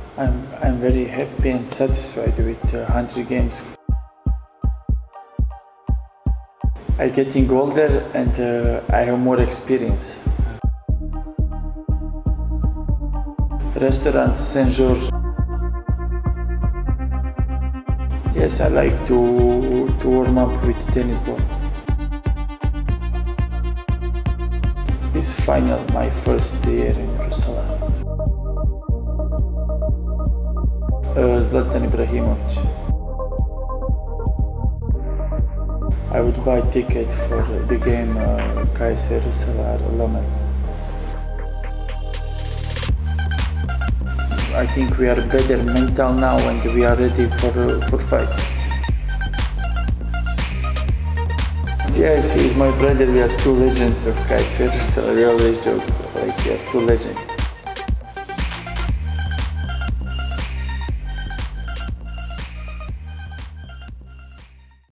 I'm very happy and satisfied with 100 games. I'm getting older and I have more experience. Restaurant Saint George. Yes, I like to warm up with tennis ball. It's final, my first year in Jerusalem. Zlatan Ibrahimovic. I would buy ticket for the game KSV Russell. I think we are better mental now and we are ready for fight. Yes, he is my brother. We are two legends of KSV Russell. We always joke like we are two legends.